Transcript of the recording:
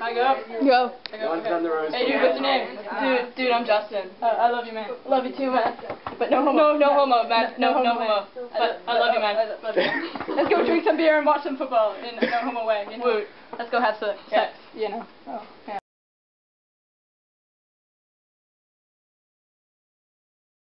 I go? Go. Okay. Hey, dude, what's your name? Dude, I'm Justin. I love you, man. Love you too, man. But no homo. No homo, man. No homo. But I love you, man. Love you. Let's go drink some beer and watch some football in no homo way. You know? Let's go have sex. You know. Oh, yeah.